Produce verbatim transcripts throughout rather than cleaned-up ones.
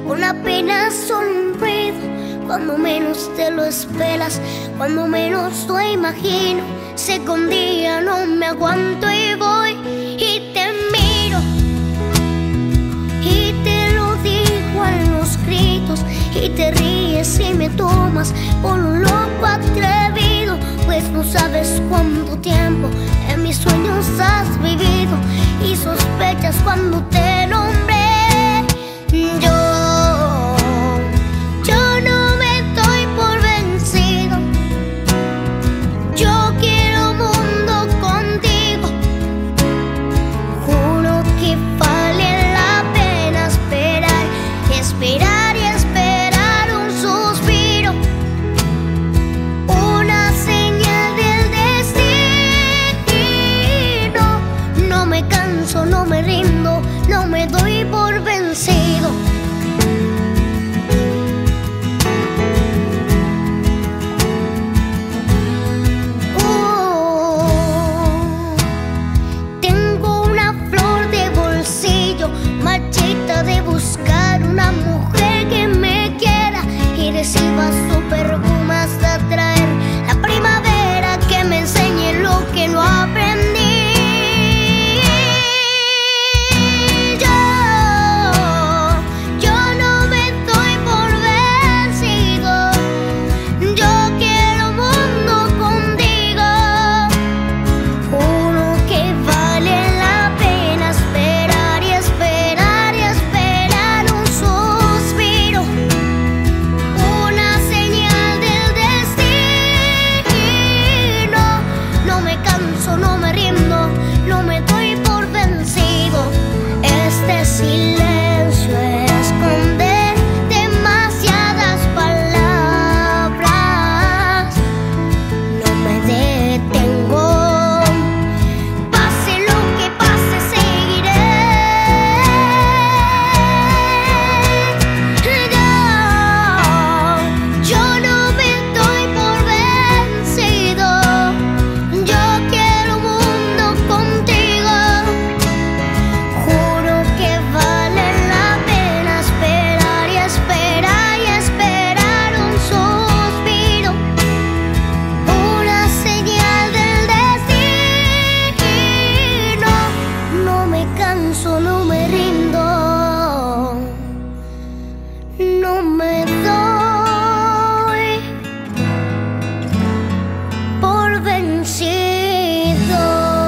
con apenas sonrido. Cuando menos te lo esperas, cuando menos lo imagino, sé que un día no me aguanto y voy y te miro y te lo digo a los gritos, y te ríes y me tomas por un loco atrevido, pues no sabes cuánto tiempo en mis sueños has vivido y sospechas cuando te nombré. Yo no me rindo, no me doy por vencido. Oh, tengo una flor de bolsillo, marchita de buscar una mujer que me quiera y reciba su perfume hasta traer la primavera, que me enseñe lo que no aprendí. No me rindo, no me doy por vencido. Este silencio esconde demasiadas palabras. No me detengo, pase lo que pase, seguiré. Yo, yo no me doy por vencido. Yo no me rindo, no me doy por vencido.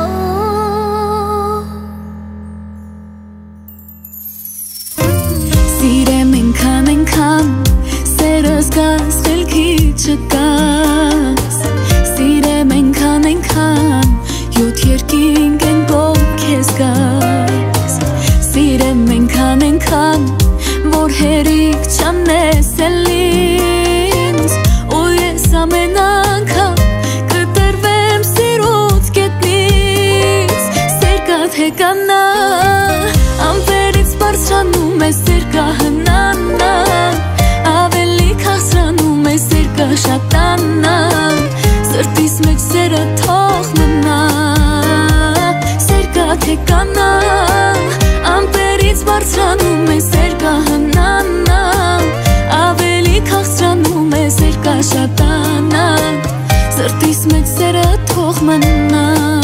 Սիրեմ ինքան ինքան, սերսկաս խելքի չկաս. Սիրեմ ինքան ինքան, յոթ երկինք են կողք քեզ գաս. Սիրեմ ինքան ինքան, որ հերիք չանես էլ ինձ, ու ես ամեն անգամ կտրվեմ սիրուց կետնից. Սերկատ հեկանա, ամպերից բարձրանում է սերկա հնանա, ավելի քաղցրանում է սերկա շատանա, սրտիս մեջ սերը թող մնա. Սերկատ հեկանա, ամպերից բարձրանում է սերկա հնանա, ավելի քաղցրանում է սերկա շատանա, սրտիս մեջ սերը թող մնա.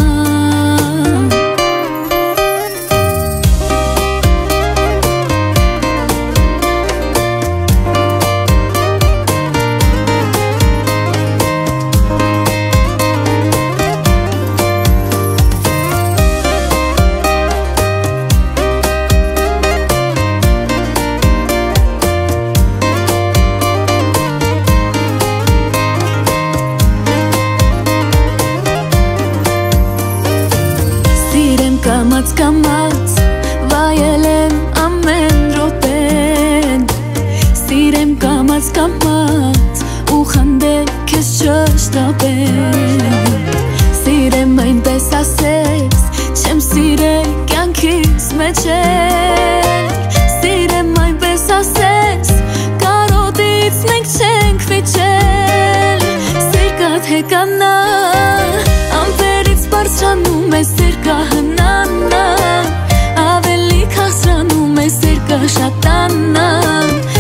Կամաց կամաց վայել եմ ամեն րոպեն, սիրեմ կամաց կամաց ու խնդել քեզ չշտապել. Սիրեմ այնպես ասես, չեմ սիրել կյանքիս մեջ էլ. Սիրեմ այնպես ասես, կարոտից մենք չենք վիճել. Սերկատ հեկանա, ամպերից բարձրանում է սերկա հնանա, ավելի քաղցրանում է սերկա շատանա,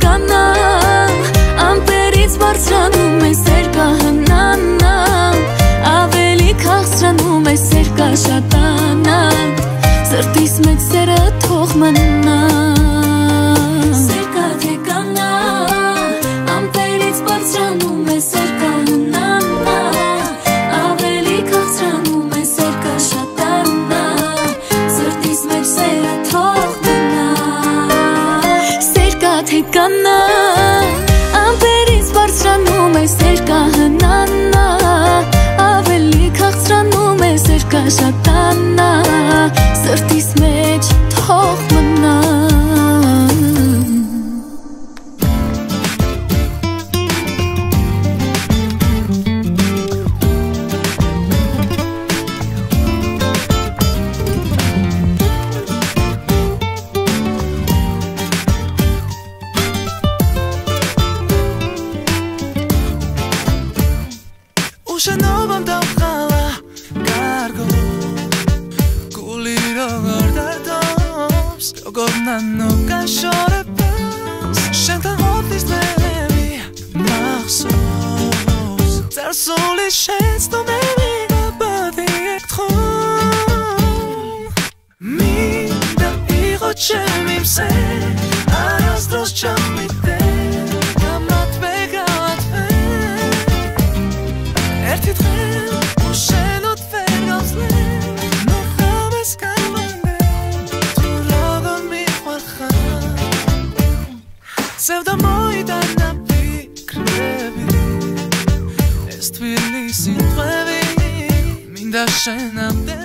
կանա ամպերից բարձրանում է սերկա հնանա ավելի քաղցրանում է սերկա շատանա սրտիս մեջ սերը թող մնա սերկա թե կանա ամպերից բարձրանում է սերկա հնանա ավելի քաղցրանում է սերկա շատանա սրտիս մեջ սերը թող մնա սերկա թե կանա ամպերից բարձրանում է սերկա հնանա ավելի քաղցրանում է սերկա շատանա սրտիս մեջ թող մնա Ushano vam dam khala cargo Kuliro gardardos Gogonano kashore pas Shentan hotis levi Marsos Ter soli shets to mevi Abadi ektron Mi da iro chemim se Aras dros chamite Gamat begat ერთი დღე უშენოდ ვერ გავძლებ ნახავეს გამანდე თუ როგორ მიყვარხარ სევდამოიდანა ფიქრები ეს თბილისი დღები მინდა შენამდე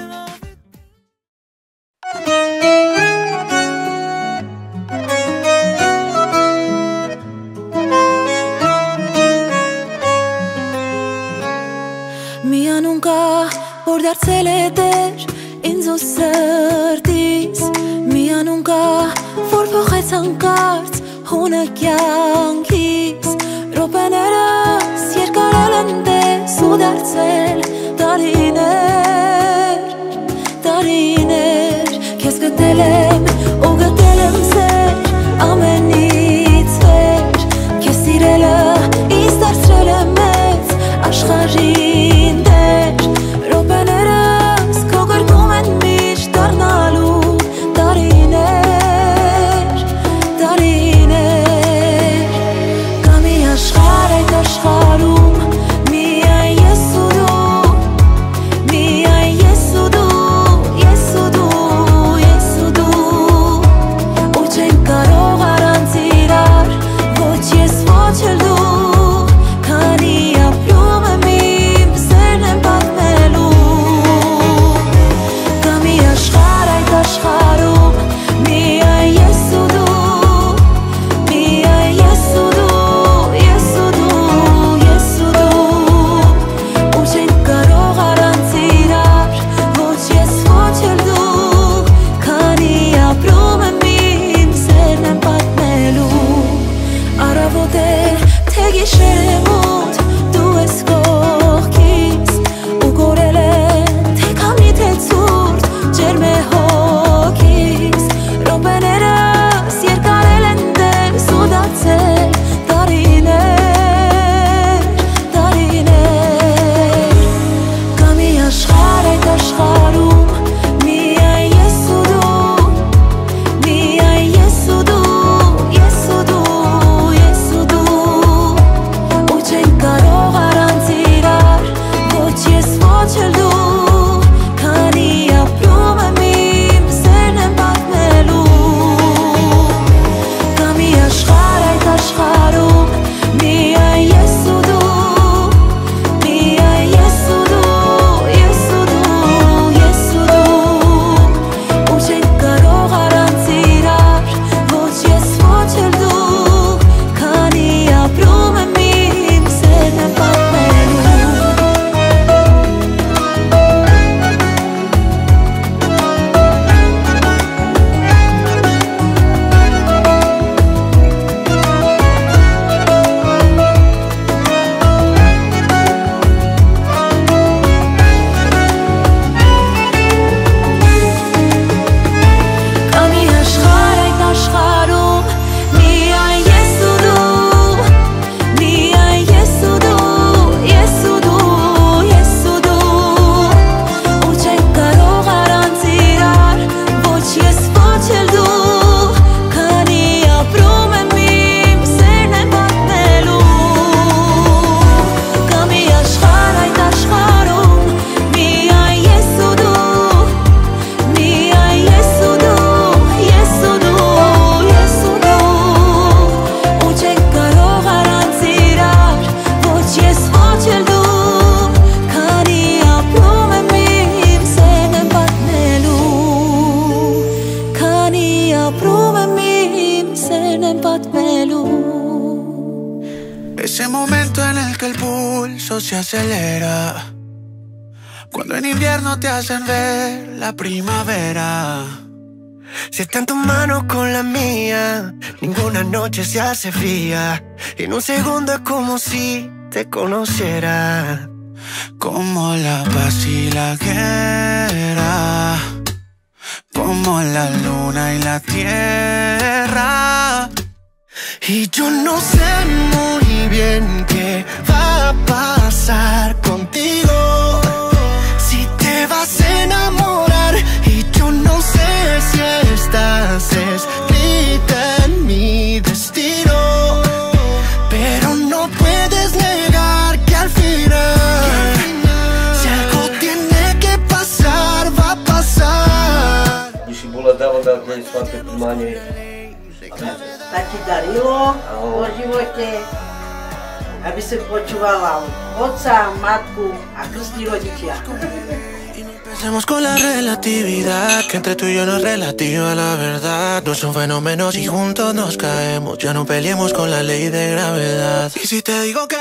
Mia nunca vor darțel eder in zo sărtis Mia nunca vor pochets ankart hune kyankis Ropeneras yerkarelende su darțel dariner dariner Kes gătelem o gătelem ser amenitz ver Kes sirela is darțelem et աշխարհին դեր Ռոպեներս կողարկում են միշտ դառնալու տարիներ, տարիներ Կա մի աշխարհ այդ աշխարհում միայն ես ու դու Մի que el pulso se acelera cuando en invierno te hacen ver la primavera. Si está en tus manos con la mía, ninguna noche se hace fría. En un segundo es como si te conociera. Como la paz y la guerra, como la luna y la tierra. Y yo no sé muy bien qué va a pasar contigo, si te vas a enamorar. Y yo no sé si estás escrita en mi destino, pero no puedes negar que al final, si algo tiene que pasar, va a pasar. Když jí bola dával dát na svaté príjmanie. Tak ti darilo po živote, aby si počúvala otca, matku a krstní rodičia. Empecemos con la relatividad, que entre tú y yo no es relativa la verdad. No son fenómenos y juntos nos caemos. Ya no peleemos con la ley de gravedad. Y si te digo que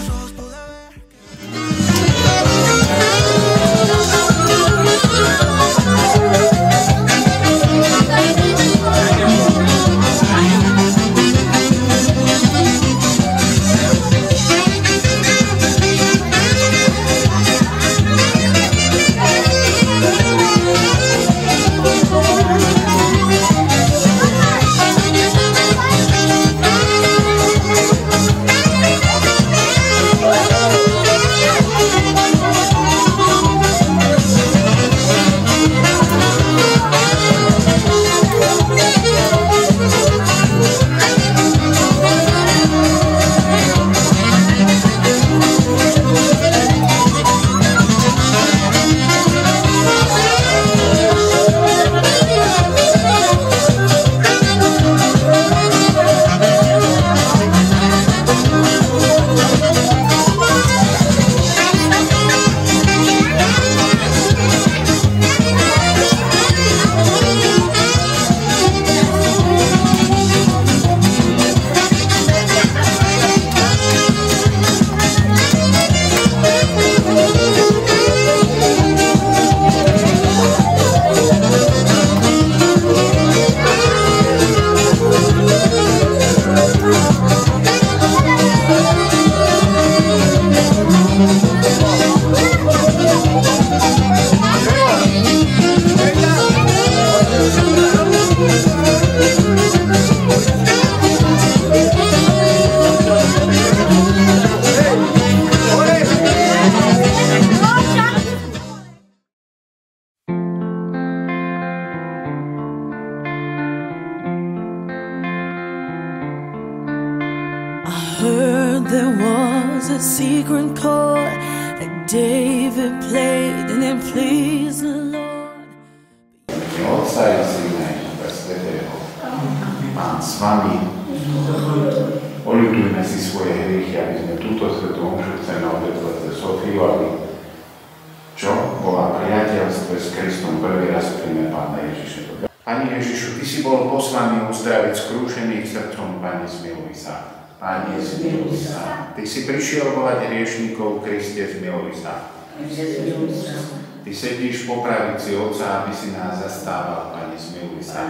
heard there was a secret chord that David played and it pleased the Lord. Otca i Syna i Ducha Svätého. Pán s vami. Oľutujme si svoje hriechy, aby sme túto svätú omšu chceme obetovať za Sofiu, aby čo bola priateľstve s Kristom prvý raz príjme Pána Ježiša. Pani Ježišu, Ty si bol poslaný uzdraviť skrúšených srdcom, Pane, zmiluj sa. Pane, zmiluj sa. Ty si prišiel volať hriešníkov, Kriste, zmiluj sa. Ty sedíš po pravici Otca, aby si nás zastával, Pane, zmiluj sa.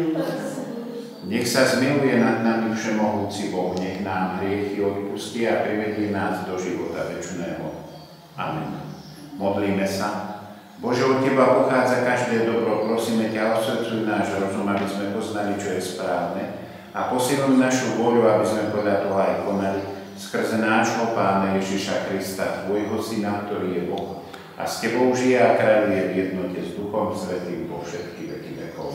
Nech sa zmiluje nad nami všemohúci Boh, nech nám hriechy odpustí a privedie nás do života večného. Amen. Modlíme sa. Bože, od Teba pochádza každé dobro, prosíme ťa, osvedcuj náš rozum, aby sme poznali, čo je správne, a posilnuj našu voľu, aby sme podľa toho aj konali, skrze nášho Pána Ježiša Krista, Tvojho Syna, ktorý je Boh, a s Tebou žije a kráľuje v jednote s Duchom Svätým po všetky veky vekov.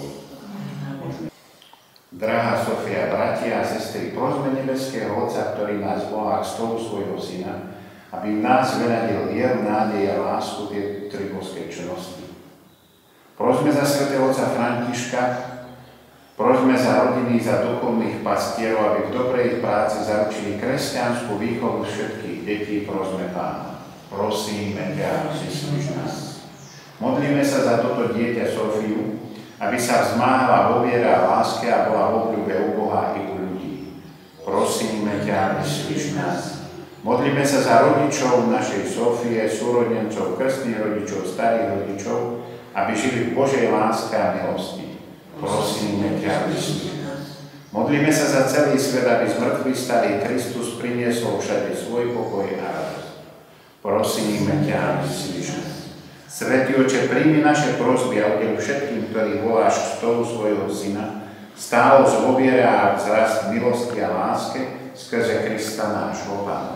Drahá Sofia, bratia a sestry, prosme nebeského Otca, ktorý nás volá k stolu svojho Syna, aby v nás vyradil vieru, nádej a lásku, tie tri božské čnosti. Prosme za svätého otca Františka, prosme za rodiny, za duchovných pastierov, aby v dobrej práci zaručili kresťanskú výchovu všetkých detí. Prosme Pána. Prosíme ťa, vyslíš nás. Modlíme sa za toto dieťa Sofiu, aby sa vzmáhala vo viere a láske a bola v obľúbe u Boha i u ľudí. Prosíme ťa, vyslíš nás. Modlíme sa za rodičov našej Sofie, súrodencov, krstných rodičov, starých rodičov, aby žili v Božej láske a milosti. Prosíme ťa, vyslyš nás. Modlíme sa za celý svet, aby z mŕtvych starý Kristus priniesol všade svoj pokoj a radosť. Prosíme ťa, vyslyš nás. Svätý Oče, príjmi naše prosby a udeľ všetkým, ktorých voláš k stolu svojho Syna, stálosť vo viere a vzrast milosti a láske skrze Krista nášho Pána.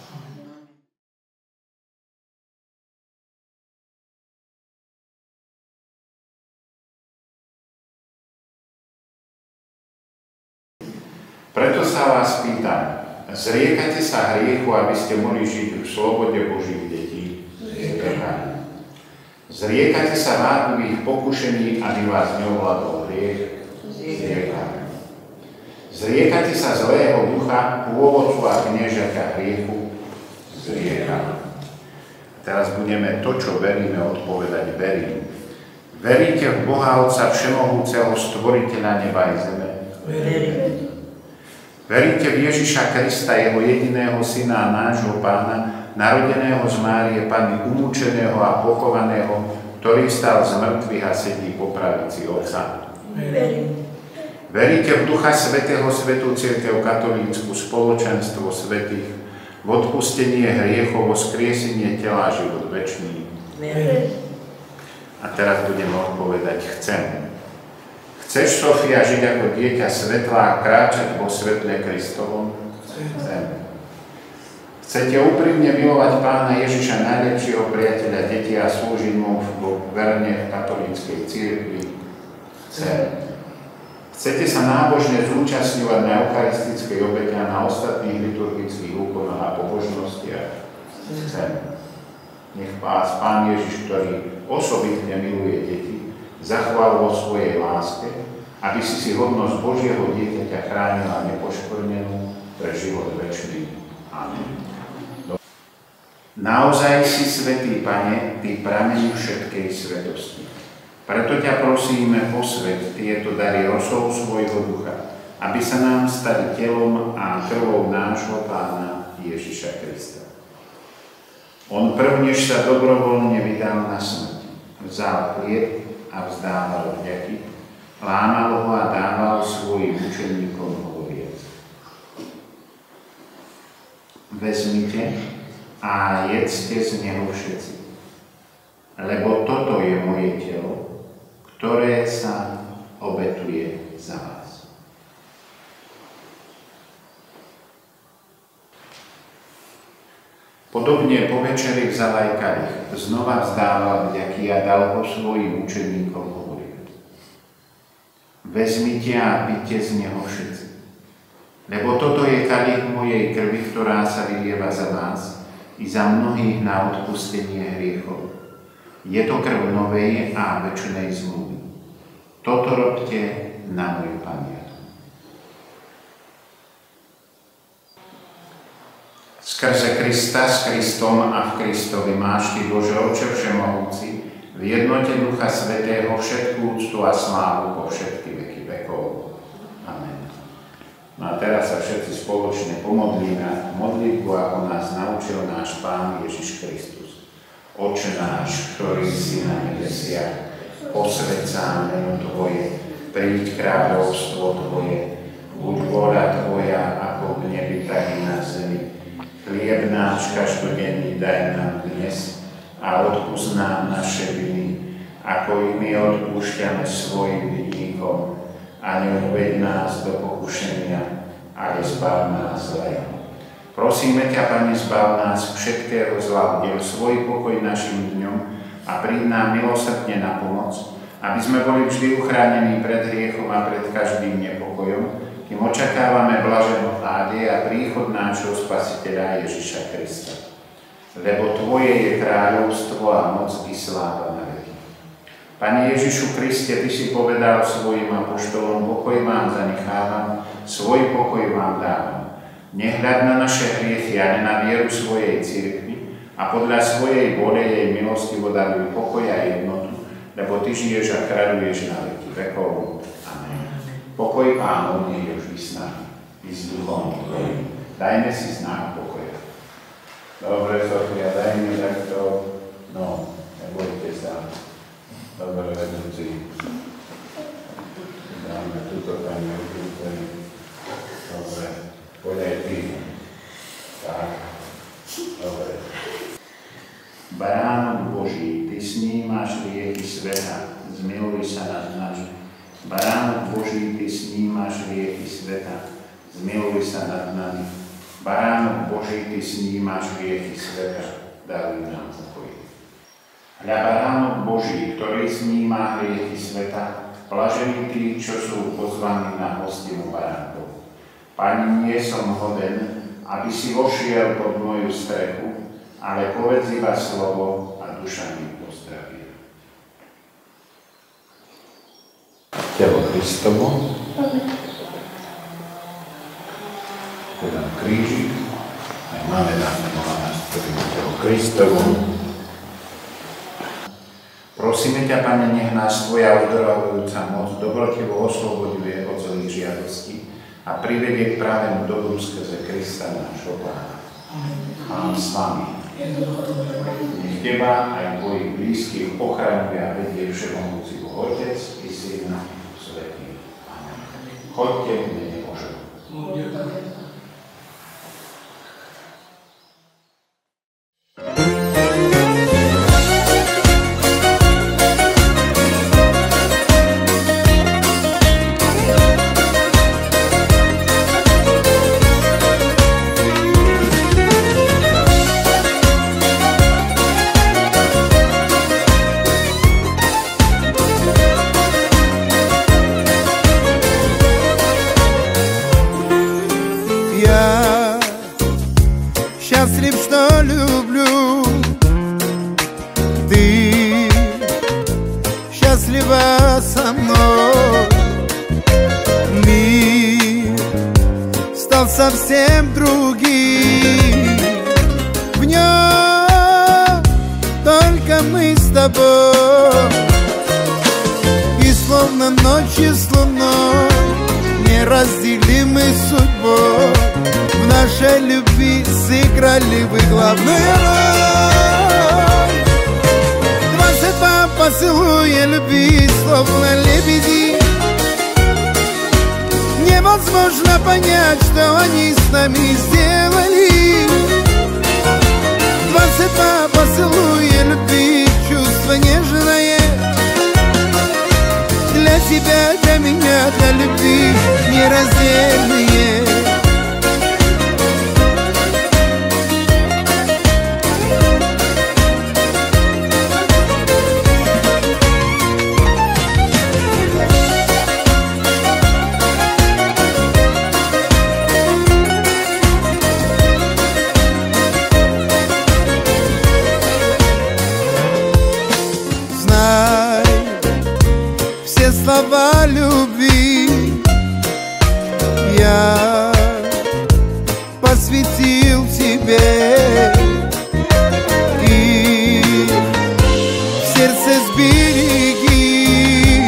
Preto sa vás pýtam, zriekate sa hriechu, aby ste mohli žiť v slobode Božích detí? Zriekajte. Zriekate sa váhavých pokušení, aby vás neovládol hriech? Zriekajte. Zriekate sa zlého ducha, pôvodcu a kniežaťa hriechu? Zriekajte. Teraz budeme to, čo veríme, odpovedať verím. Veríte v Boha Otca Všemohúceho, Stvoriteľa neba i zeme? Verím. Veríte v Ježiša Krista, jeho jediného Syna a nášho Pána, narodeného z Márie Panny, umúčeného a pochovaného, ktorý stal z mŕtvych a sedí po pravici Otca? Verím. Veríte v Ducha Svätého, Svätú Cirkev katolícku, spoločenstvo svätých, v odpustenie hriechov, vzkriesenie tela a život večný? Verím. A teraz budeme odpovedať chcem. Chceš, Sofia, žiť ako dieťa svetla a kráčať po svetle Kristovom? Chcem. Chcete úprimne milovať Pána Ježiša, najlepšieho priateľa detí a slúžiť mu verne v katolíckej cirkvi? Chcem. Chcete sa nábožne zúčastňovať na eucharistickej obete a na ostatných liturgických úkonoch a pobožnostiach? Chcem. Nech vás Pán Ježiš, ktorý osobitne miluje deti, zachvál vo svojej láske, aby si si hodnosť Božieho dieťaťa chránila nepoškvrnenú pre život večný. Amen. Naozaj si svätý, Pane, Ty prameň všetkej svetosti. Preto ťa prosíme, posväť tieto dary rosou svojho ducha, aby sa nám stali telom a krvou nášho Pána Ježiša Krista. On prvnež sa dobrovoľne vydal na smrť, vzal chlieb a vzdával vďaky, lámal ho a dával svojim učeníkom hovoriac. Vezmite a jedzte z neho všetci, lebo toto je moje telo, ktoré sa obetuje za vás. Podobne po večeri vzal aj kalich, znova vzdával vďaky a dal ho svojim učeníkom hovoriť. Vezmite a pite z neho všetci, lebo toto je kalich mojej krvi, ktorá sa vylieva za vás i za mnohých na odpustenie hriechov. Je to krv novej a večnej zmluvy. Toto robte na moju pamiatku. Skrze Krista, s Kristom a v Kristovi máš Ty, Bože Oče Všemohúci, v jednote Ducha Svätého všetkú úctu a slávu po všetky veky vekov. Amen. No a teraz sa všetci spoločne pomodlíme modlitbu, ako nás naučil náš Pán Ježiš Kristus. Oče náš, ktorý si na nebesiach, posväť sa meno Tvoje, príď kráľovstvo Tvoje, buď vôľa Tvoja, ako v nebi, tak i na zemi. Chlieb náš každodenný daj nám dnes a odpusť nám naše viny, ako i my odpúšťame svojim vinníkom, a neuved nás do pokušenia, ale zbav nás zlého. Prosíme ťa, Pane, zbav nás všetkého zla, udeľ svoj pokoj našim dňom a príď nám milosrdne na pomoc, aby sme boli vždy uchránení pred hriechom a pred každým nepokojom, kým očakávame blaženú nádej a príchod nášho Spasiteľa Ježiša Krista. Lebo Tvoje je kráľovstvo a moc i sláva na veky. Pane Ježišu Kriste, Ty si povedal svojim apoštolom, pokoj vám zanechávam, svoj pokoj vám dávam. Nehľad na naše hriechy, ale na vieru svojej cirkvi a podľa svojej vôle jej milostivo daruj pokoj a jednotu, lebo Ty žiješ a kráľuješ na veky vekov. Pokoj Pánov nech je vždy s nami, i s duchom Tvojim. Dajme si znak pokoja. Dobre, Sofia, daj mi takto. No, nebojte sa. Dobre, vedúci. Dáme túto pani odrúcení. Dobre, poď aj ty. Tak, dobre. Baránok Boží, ty snímaš riechy sveta, zmiluj sa nad nami. Baránok Boží, ty snímaš riechy sveta, zmiluj sa nad nami. Baránok Boží, ty snímaš riechy sveta, daruj nám pokoj. Hľa baránok Boží, ktorý sníma riechy sveta, blažení tí, čo sú pozvaní na hostinu baránkov. Pani, nie som hoden, aby si vošiel pod moju strechu, ale povedz iba slovo a duša mi pozdraví. Telo Kristovo. Podám krížik. Aj máme namenované telo Kristovo. Prosíme ťa, Pane, nech nás Tvoja uzdravujúca moc dobrotivo osloboduje od zlých žiadostí a privedie k pravému dobru skrze Krista nášho Pána. Pán s vami. Nech teba aj tvojich blízkych ochraňuje a vedie všemohúci Otec i Syn i Svätý. Amen. Choďte v mene Božom. Счастлив, что люблю. Ты счастлива со мной. Мир стал совсем другим. В нем только мы с тобой. И словно ночью с луной неразделимы судьбой. В нашей любви сыграли вы главную роль. Двадцать два поцелуя любви, словно лебеди. Невозможно понять, что они с нами сделали. Двадцать два поцелуя любви, чувство нежное. Для тебя, для меня, для любви нераздельные. Слова любви я посвятил тебе, и в сердце сбереги,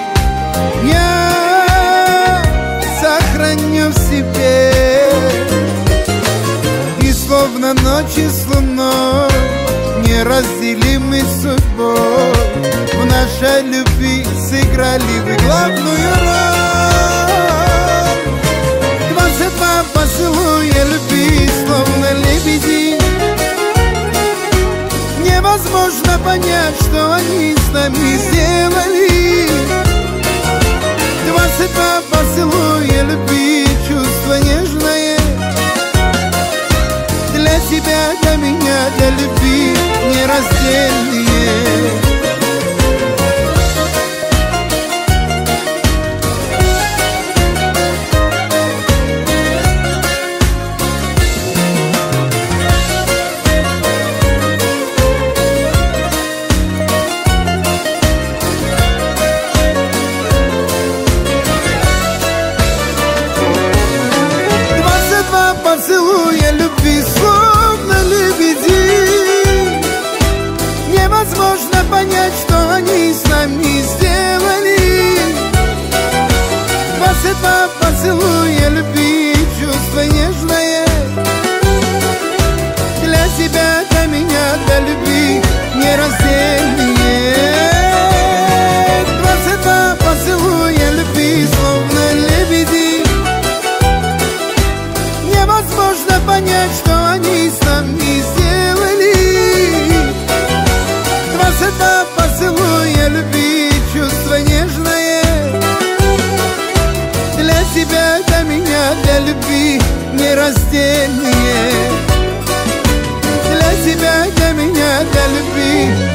я сохраню в себе. И словно ночи с луной неразделимы судьбой, в нашей любви сыграли вы главную роль. Двадцать два поцелуя любви, словно лебеди. Невозможно понять, что они с нами сделали. Двадцать два поцелуя любви, чувство нежное. Для тебя, для меня, для любви нераздельные. Поцелуя любви, словно лебеди. قلبي نرستني لازم أدم يا قلبي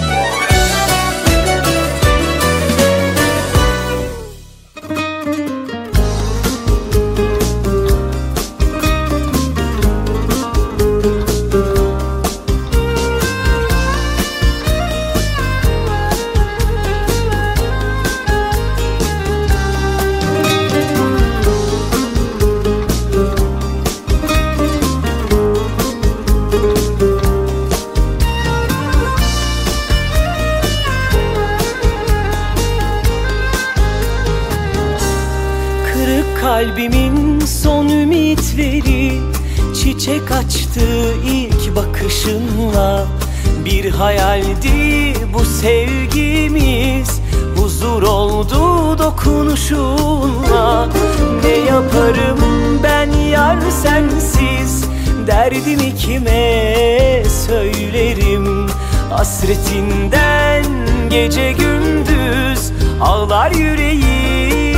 Kalbimin son ümitleri çiçek açtı ilk bakışınla. Bir hayaldi bu sevgimiz, huzur oldu dokunuşunla. Ne yaparım ben yar sensiz, derdimi kime söylerim? Hasretinden gece gündüz ağlar yüreğim.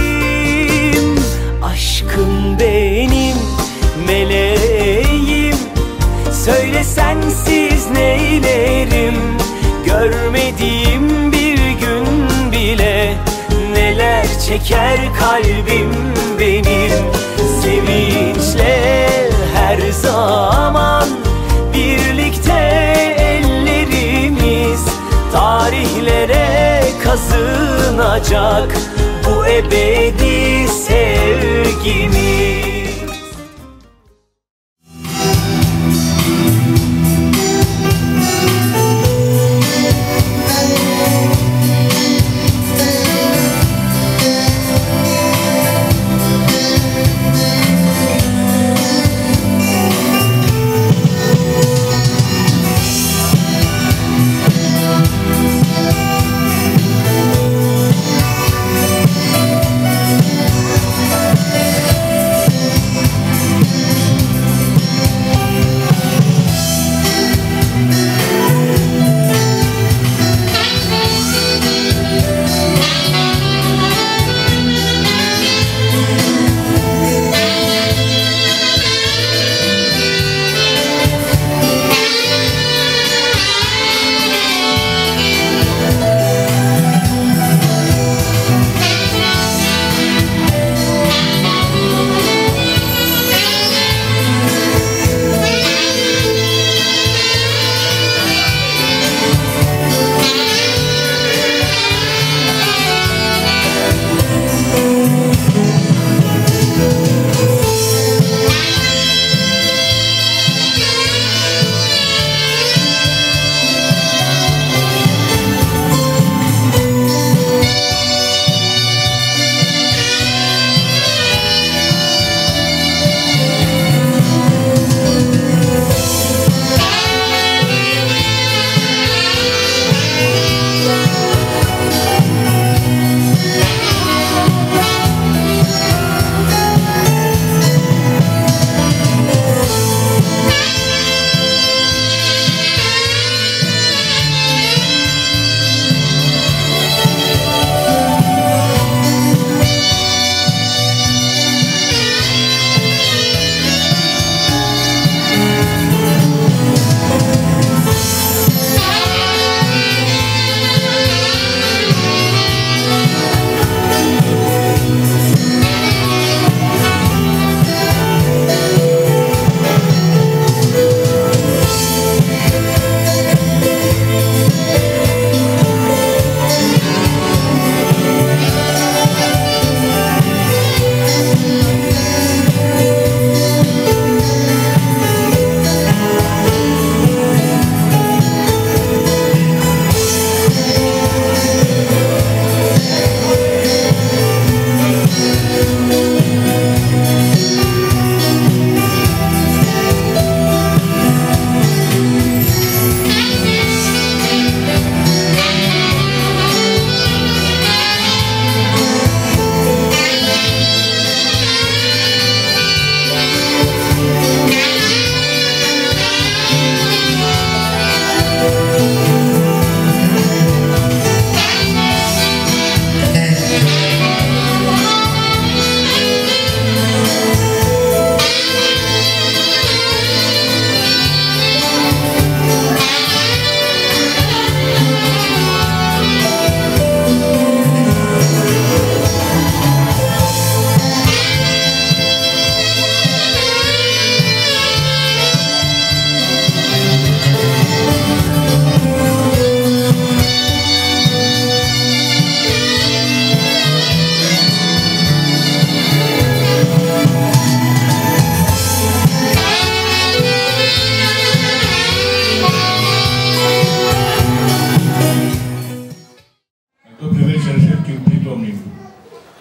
Aşkım benim meleğim, söyle sensiz neylerim? Görmediğim bir gün bile neler çeker kalbim benim. Sevinçle her zaman birlikte ellerimiz tarihlere kazınacak bu ebedi sevgimiz.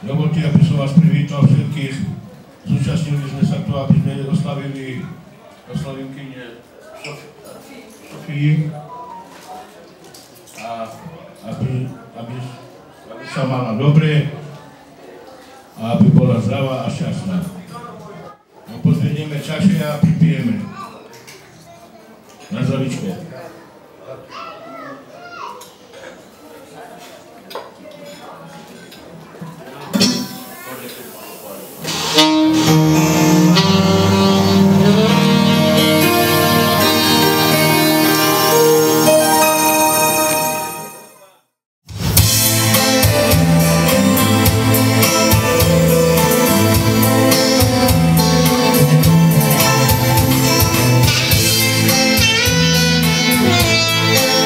Dovolte, aby som vás privítal všetkých. Zúčastnili sme sa tu, aby sme oslavili oslavivkyne Sofii a aby, aby, aby sa mala dobre a aby bola zdravá a šťastná. No, pozvedieme čaše a pripijeme na zdravíčko. Thank you.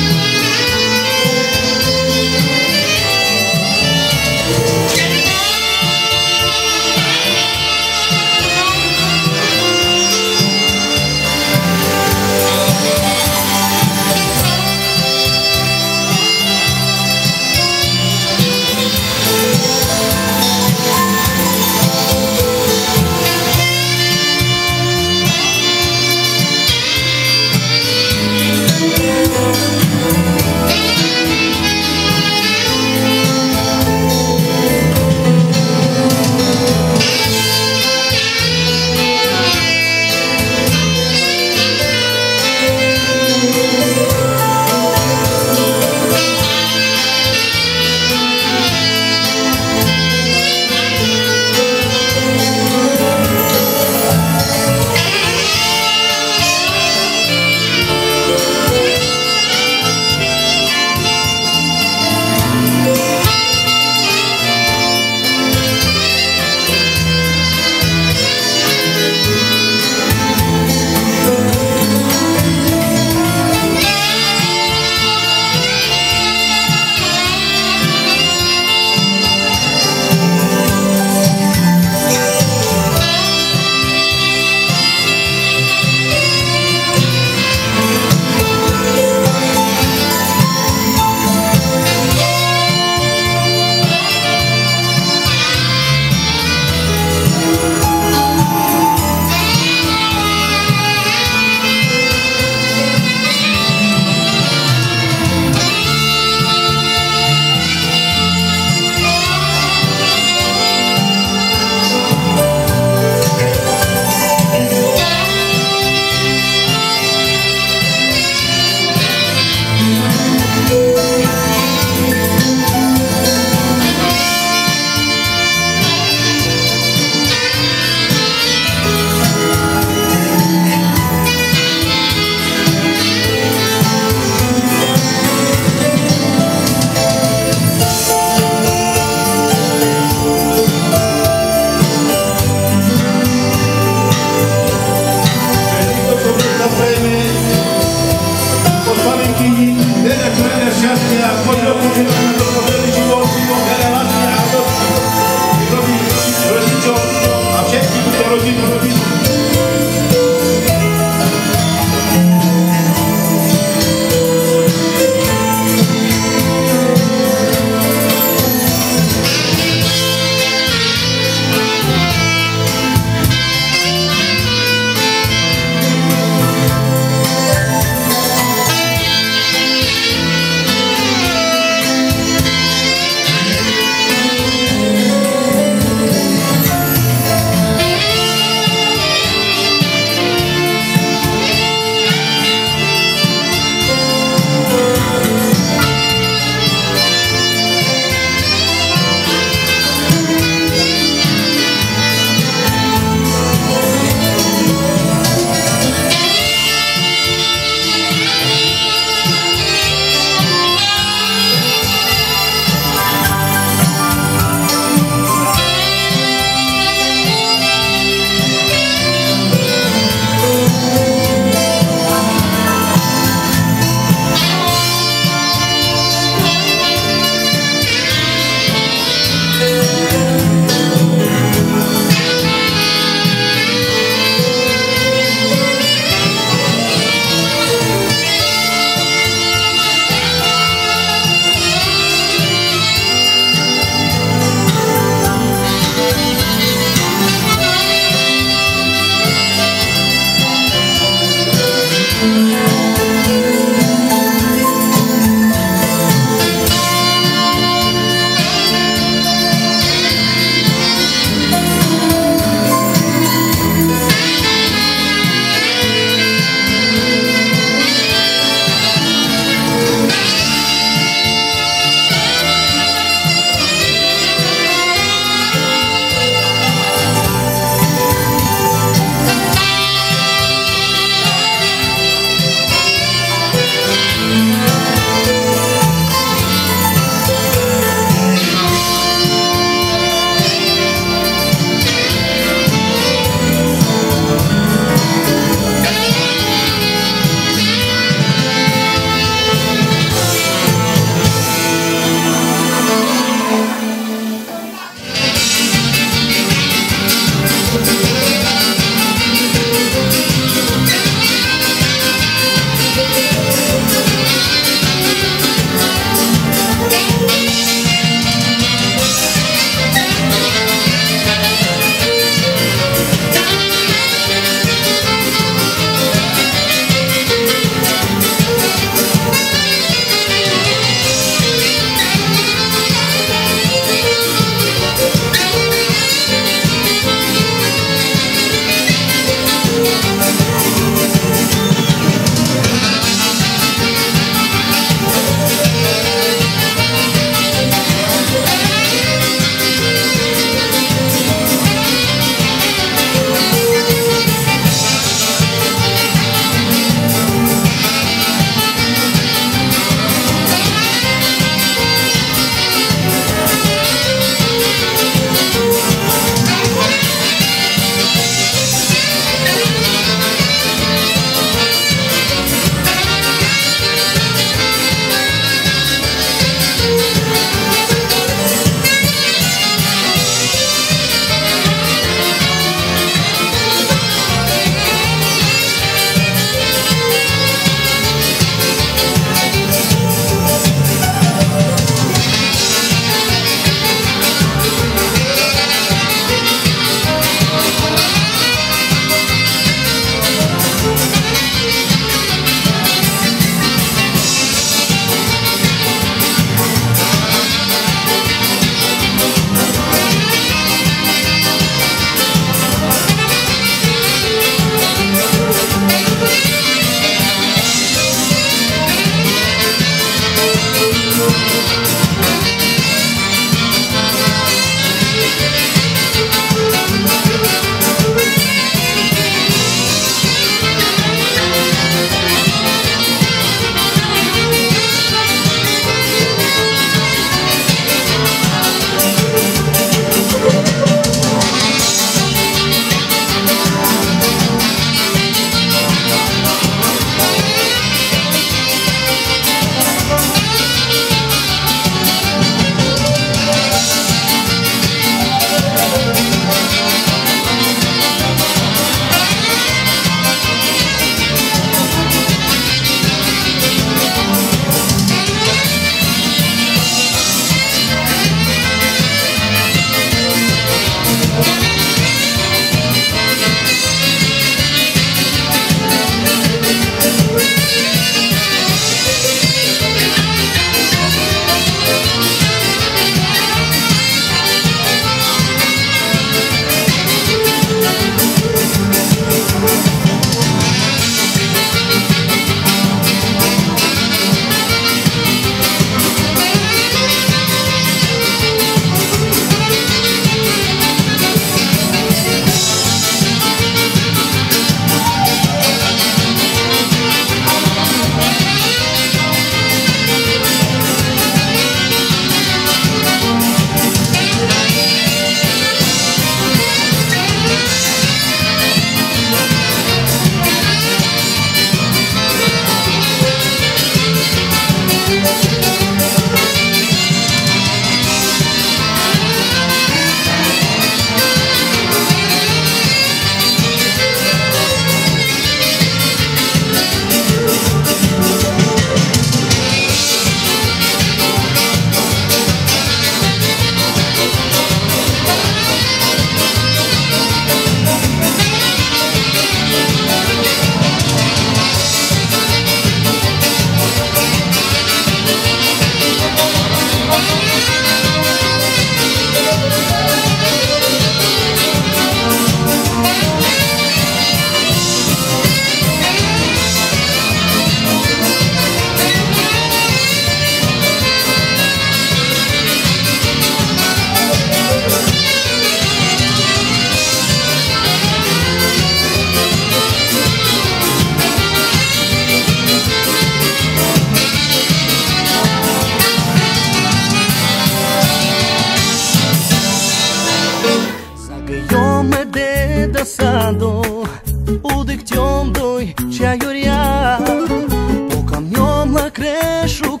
pasado удыхтем дой чаюря по камнем на крышу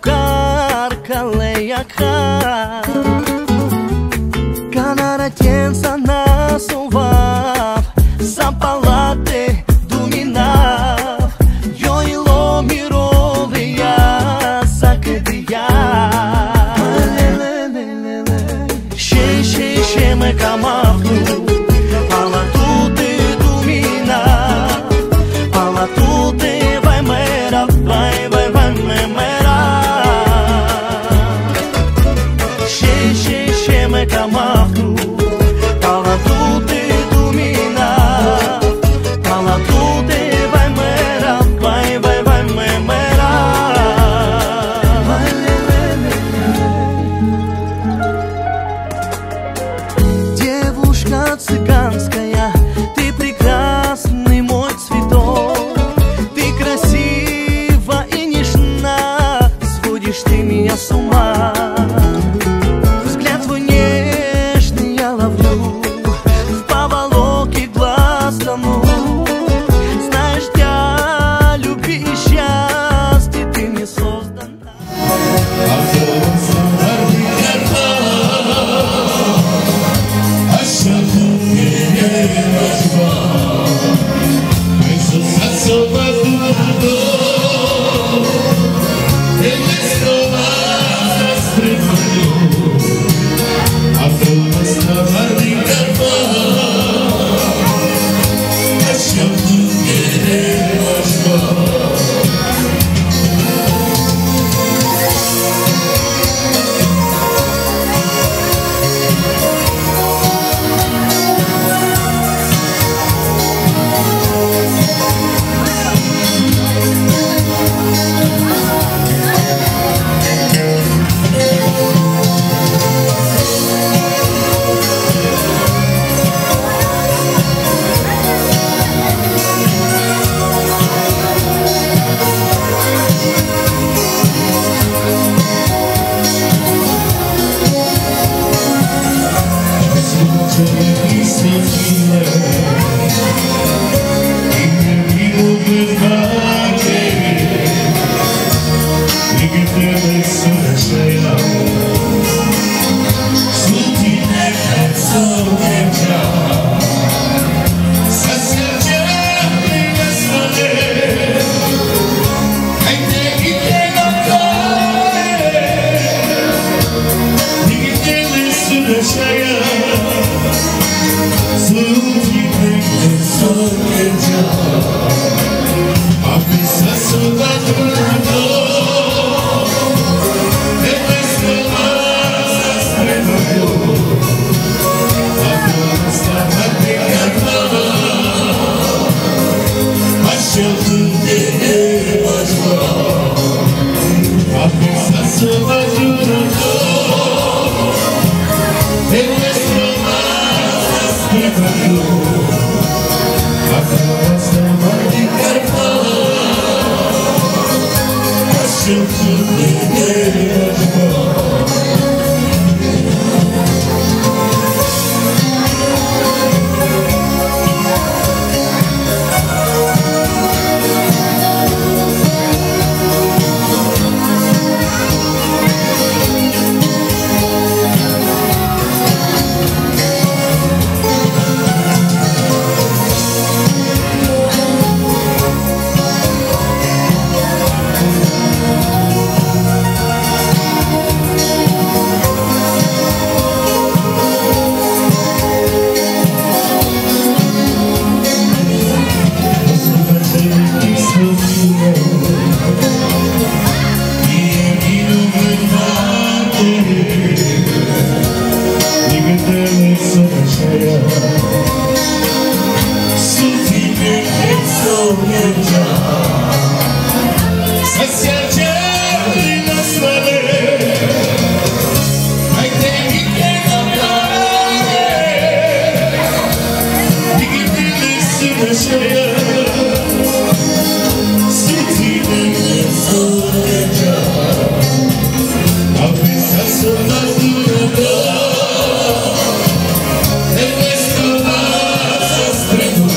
каркалеяка канаратенца насував запалаты думинав йойло мировия закидия ще ще ще ме камахну цыганская, ты прекрасный мой цветок, ты красива и нежна, сводишь ты меня с ума. Взгляд твой нежный я ловлю, в поволоке глаз тону. Знаешь, для любви и счастья ты не создан. Thank you.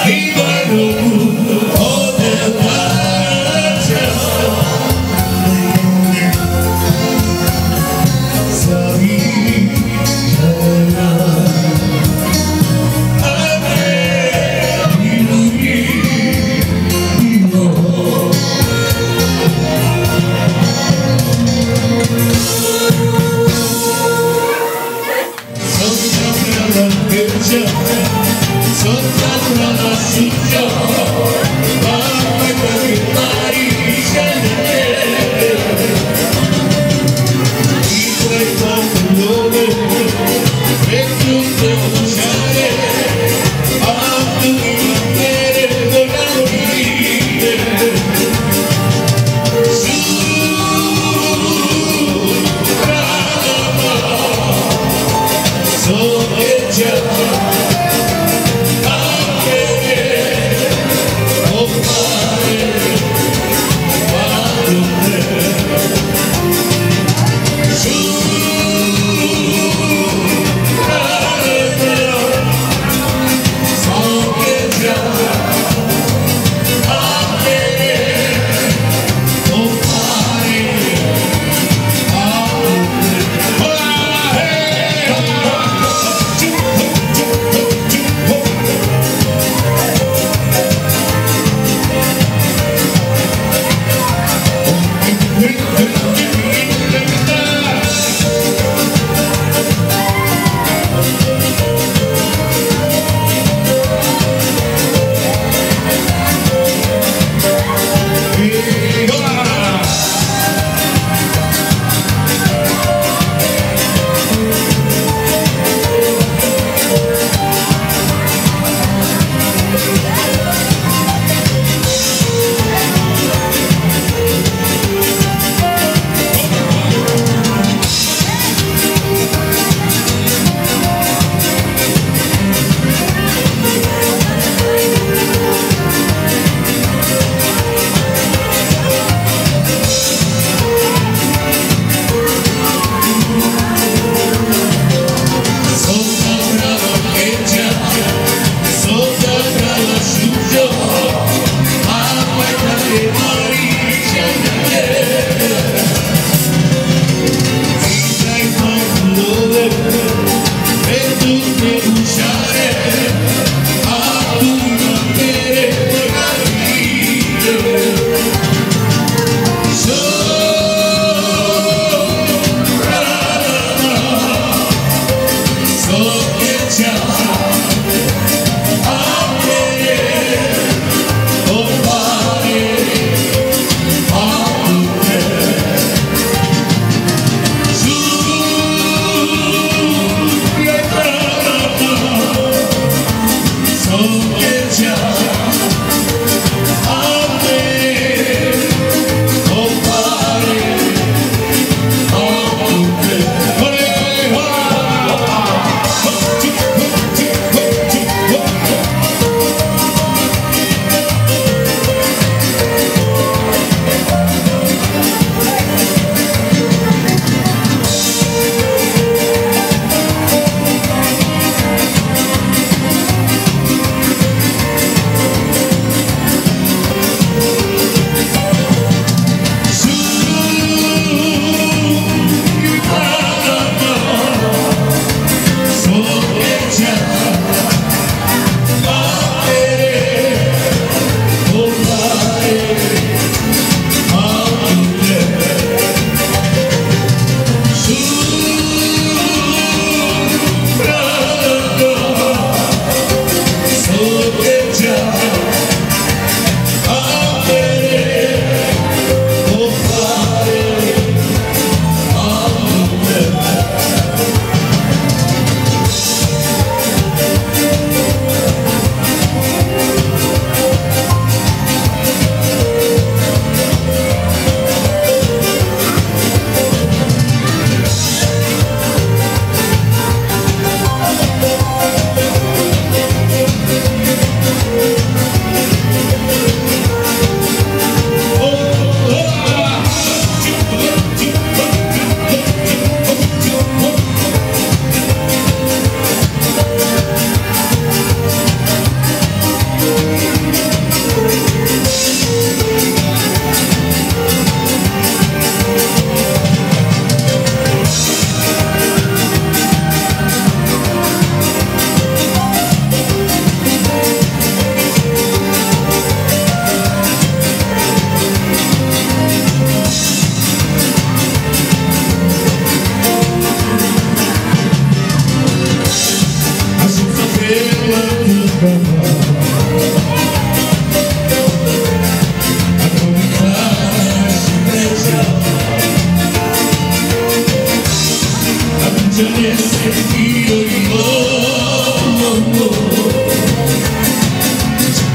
So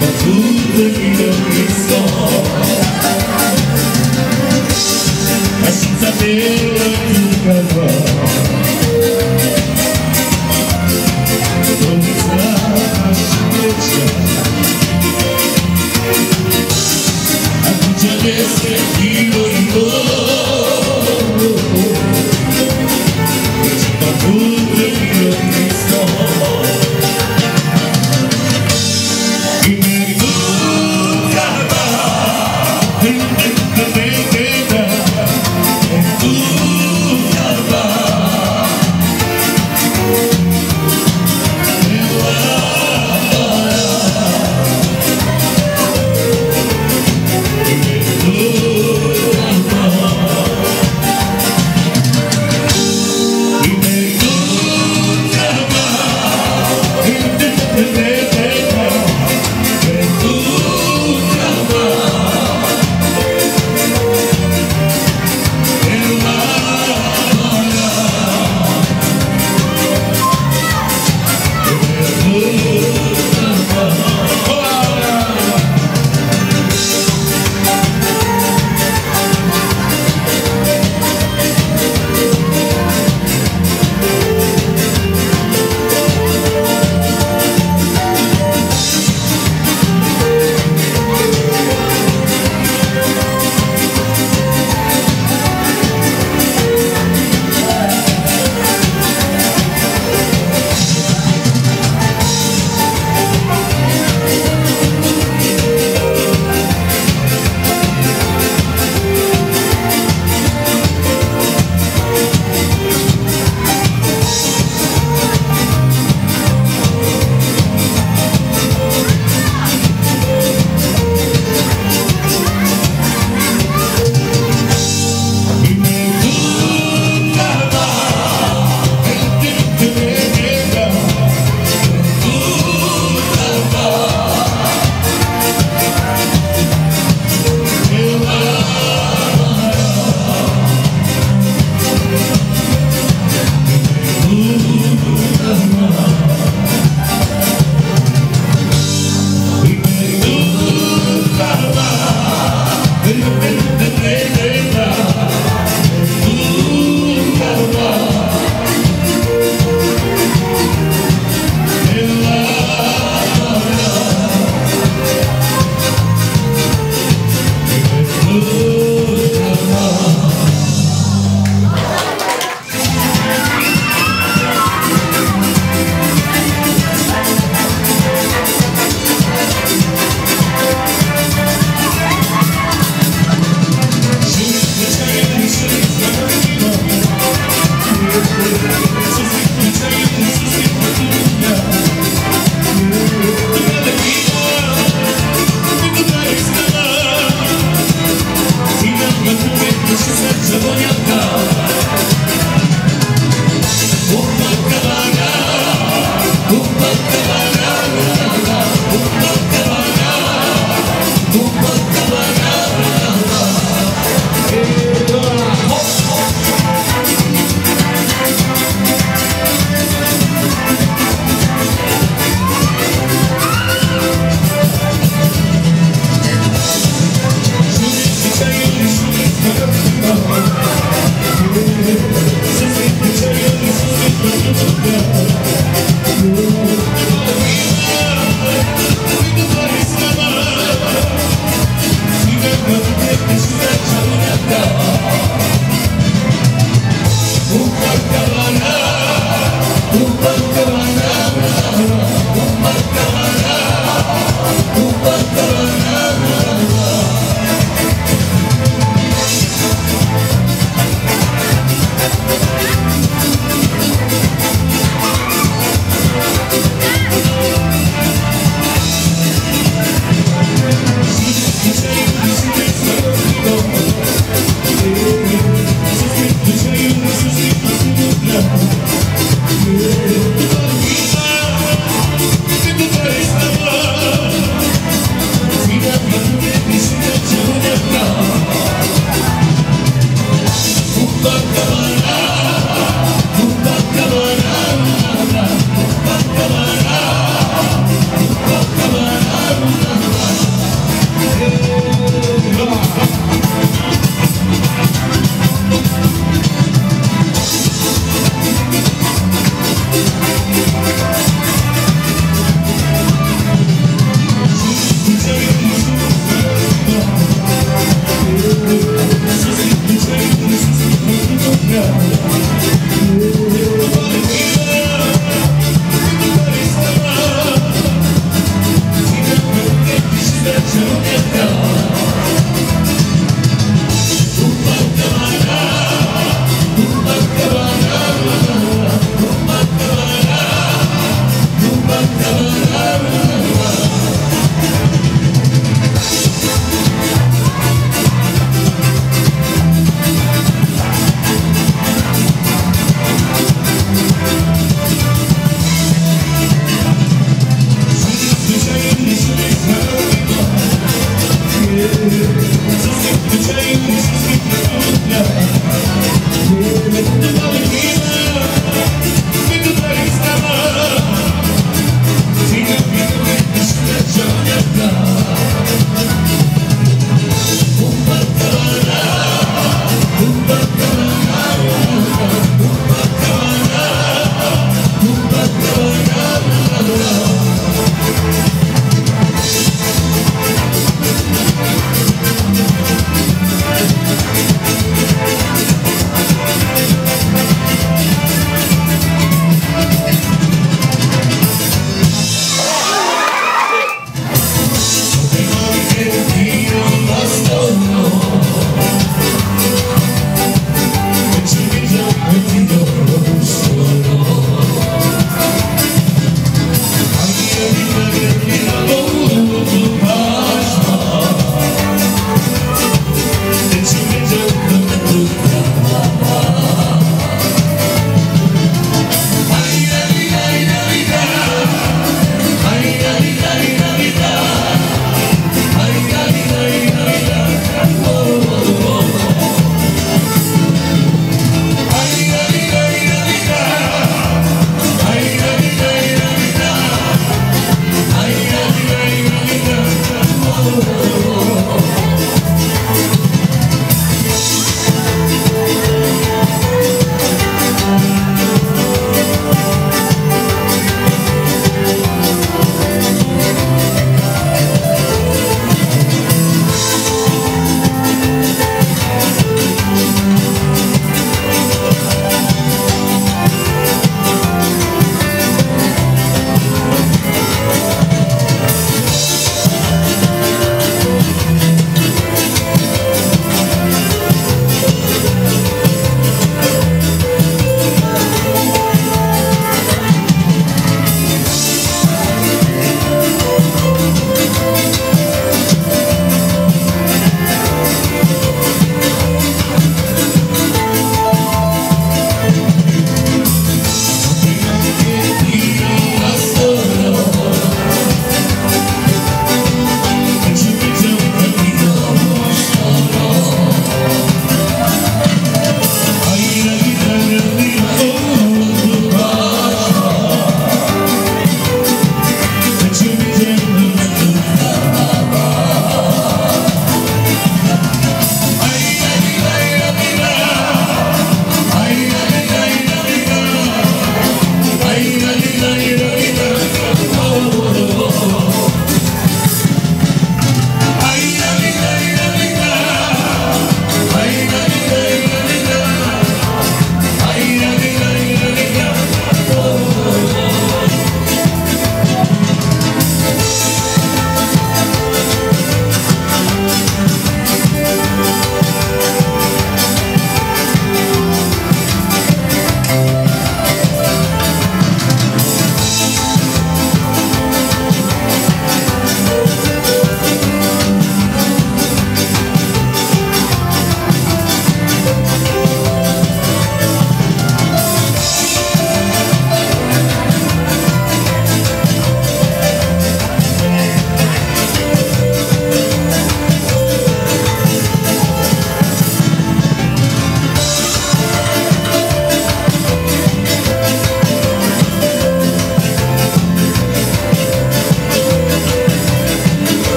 Copacabana, Copacabana.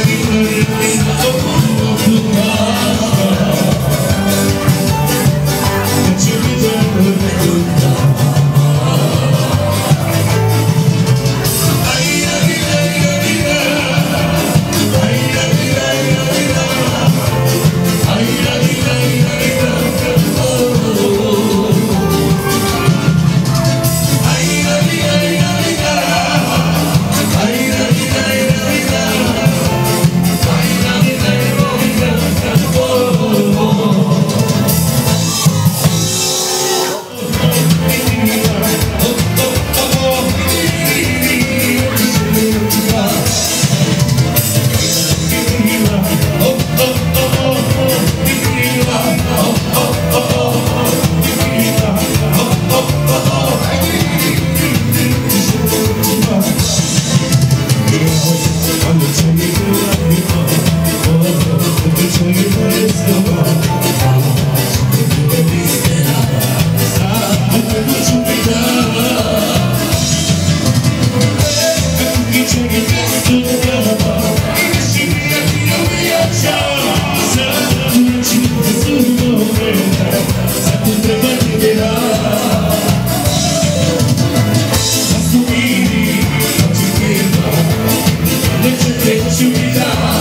Let you get you down.